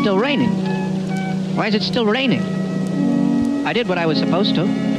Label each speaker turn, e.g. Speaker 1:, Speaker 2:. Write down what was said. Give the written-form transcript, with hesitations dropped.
Speaker 1: still raining? Why is it still raining? I did what I was supposed to.